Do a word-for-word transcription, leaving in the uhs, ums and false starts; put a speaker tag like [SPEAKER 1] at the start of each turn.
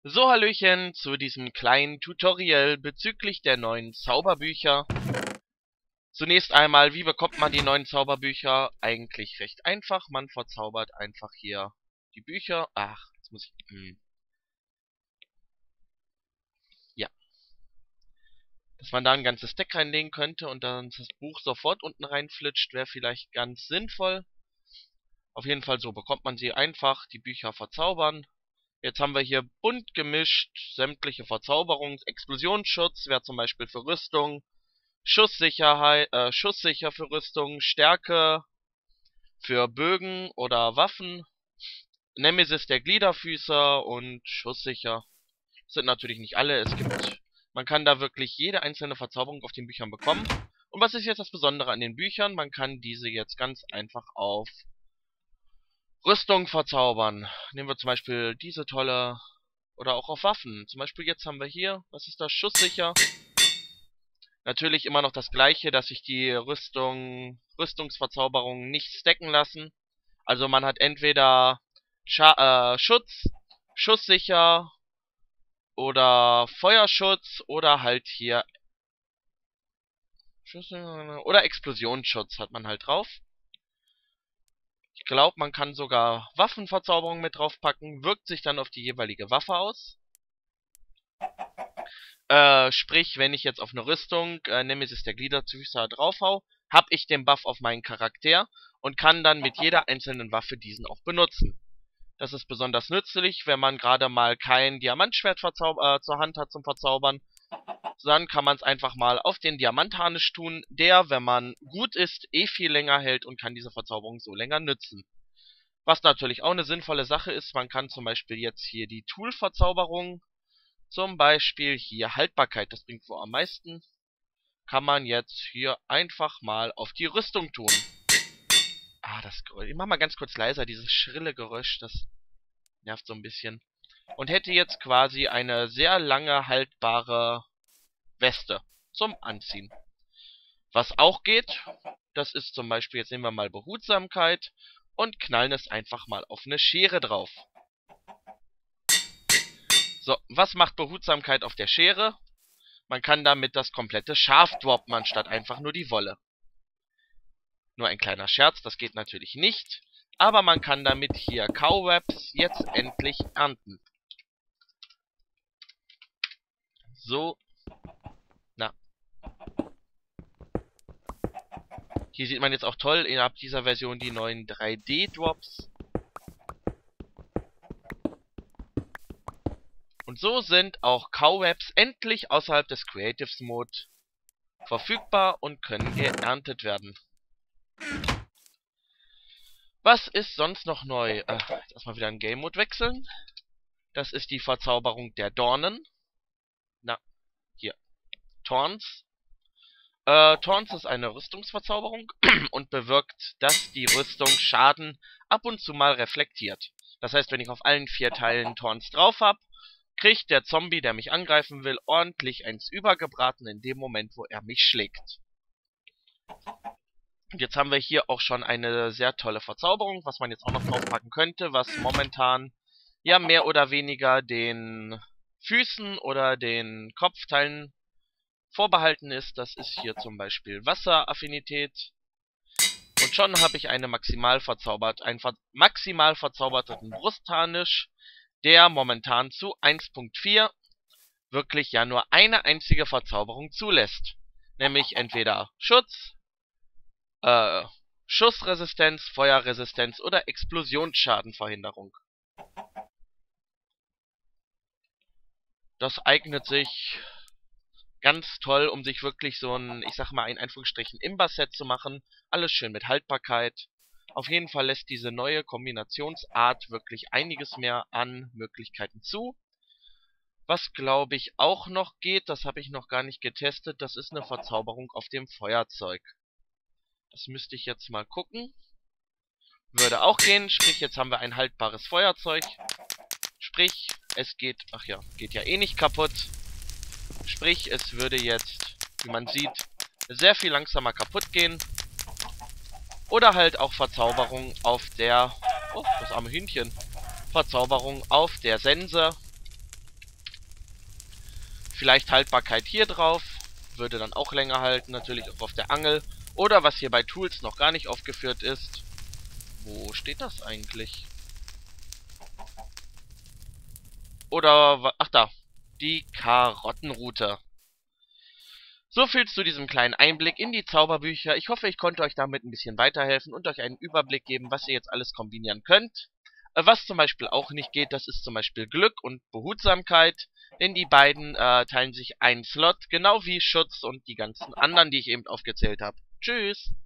[SPEAKER 1] So, Hallöchen zu diesem kleinen Tutorial bezüglich der neuen Zauberbücher. Zunächst einmal, wie bekommt man die neuen Zauberbücher? Eigentlich recht einfach. Man verzaubert einfach hier die Bücher. Ach, jetzt muss ich... Hm. Ja. Dass man da ein ganzes Deck reinlegen könnte und dann das Buch sofort unten reinflitscht, wäre vielleicht ganz sinnvoll. Auf jeden Fall so bekommt man sie einfach, die Bücher verzaubern. Jetzt haben wir hier bunt gemischt sämtliche Verzauberungen. Explosionsschutz wäre zum Beispiel für Rüstung. Schusssicherheit, äh, schusssicher für Rüstung. Stärke für Bögen oder Waffen. Nemesis der Gliederfüßer und schusssicher. Das sind natürlich nicht alle. Es gibt, man kann da wirklich jede einzelne Verzauberung auf den Büchern bekommen. Und was ist jetzt das Besondere an den Büchern? Man kann diese jetzt ganz einfach auf Rüstung verzaubern. Nehmen wir zum Beispiel diese tolle, oder auch auf Waffen. Zum Beispiel jetzt haben wir hier, was ist das, schusssicher. Natürlich immer noch das gleiche, dass sich die Rüstung, Rüstungsverzauberungen nicht stacken lassen. Also man hat entweder Scha äh, Schutz, schusssicher oder Feuerschutz oder halt hier oder Explosionsschutz hat man halt drauf. Ich glaube, man kann sogar Waffenverzauberung mit draufpacken, wirkt sich dann auf die jeweilige Waffe aus. Äh, sprich, wenn ich jetzt auf eine Rüstung äh, Nemesis der Gliederfüßer draufhau, habe ich den Buff auf meinen Charakter und kann dann mit jeder einzelnen Waffe diesen auch benutzen. Das ist besonders nützlich, wenn man gerade mal kein Diamantschwert äh, zur Hand hat zum Verzaubern. Dann kann man es einfach mal auf den Diamantharnisch tun, der, wenn man gut ist, eh viel länger hält und kann diese Verzauberung so länger nützen. Was natürlich auch eine sinnvolle Sache ist, man kann zum Beispiel jetzt hier die Tool-Verzauberung, zum Beispiel hier Haltbarkeit, das bringt wohl am meisten, kann man jetzt hier einfach mal auf die Rüstung tun. Ah, das Geräusch, ich mach mal ganz kurz leiser, dieses schrille Geräusch, das nervt so ein bisschen. Und hätte jetzt quasi eine sehr lange haltbare Weste zum Anziehen. Was auch geht, das ist zum Beispiel, jetzt nehmen wir mal Behutsamkeit und knallen es einfach mal auf eine Schere drauf. So, was macht Behutsamkeit auf der Schere? Man kann damit das komplette Schaf droppen, anstatt einfach nur die Wolle. Nur ein kleiner Scherz, das geht natürlich nicht, aber man kann damit hier Cobwebs jetzt endlich ernten. So. Na. Hier sieht man jetzt auch toll innerhalb dieser Version die neuen drei D Drops. Und so sind auch Cobwebs endlich außerhalb des Creatives Mode verfügbar und können geerntet werden. Was ist sonst noch neu? Äh, jetzt erstmal wieder in Game Mode wechseln. Das ist die Verzauberung der Dornen. Na, hier. Taunts. Äh, Taunts ist eine Rüstungsverzauberung und bewirkt, dass die Rüstung Schaden ab und zu mal reflektiert. Das heißt, wenn ich auf allen vier Teilen Taunts drauf habe, kriegt der Zombie, der mich angreifen will, ordentlich eins übergebraten in dem Moment, wo er mich schlägt. Und jetzt haben wir hier auch schon eine sehr tolle Verzauberung, was man jetzt auch noch draufpacken könnte, was momentan ja mehr oder weniger den Füßen oder den Kopfteilen vorbehalten ist. Das ist hier zum Beispiel Wasseraffinität. Und schon habe ich eine maximal verzaubert, einen ver maximal verzauberten Brustharnisch, der momentan zu eins Punkt vier wirklich ja nur eine einzige Verzauberung zulässt. Nämlich entweder Schutz, äh, Schussresistenz, Feuerresistenz oder Explosionsschadenverhinderung. Das eignet sich ganz toll, um sich wirklich so ein, ich sag mal in Anführungsstrichen, Imba-Set zu machen. Alles schön mit Haltbarkeit. Auf jeden Fall lässt diese neue Kombinationsart wirklich einiges mehr an Möglichkeiten zu. Was glaube ich auch noch geht, das habe ich noch gar nicht getestet, das ist eine Verzauberung auf dem Feuerzeug. Das müsste ich jetzt mal gucken. Würde auch gehen, sprich jetzt haben wir ein haltbares Feuerzeug. Sprich, es geht, ach ja, geht ja eh nicht kaputt. Sprich, es würde jetzt, wie man sieht, sehr viel langsamer kaputt gehen. Oder halt auch Verzauberung auf der... Oh, das arme Hühnchen. Verzauberung auf der Sense. Vielleicht Haltbarkeit hier drauf. Würde dann auch länger halten, natürlich auch auf der Angel. Oder was hier bei Tools noch gar nicht aufgeführt ist. Wo steht das eigentlich? Oder, ach da, die Karottenroute. So viel zu diesem kleinen Einblick in die Zauberbücher. Ich hoffe, ich konnte euch damit ein bisschen weiterhelfen und euch einen Überblick geben, was ihr jetzt alles kombinieren könnt. Äh, was zum Beispiel auch nicht geht, das ist zum Beispiel Glück und Behutsamkeit, denn die beiden äh, teilen sich einen Slot, genau wie Schutz und die ganzen anderen, die ich eben aufgezählt habe. Tschüss!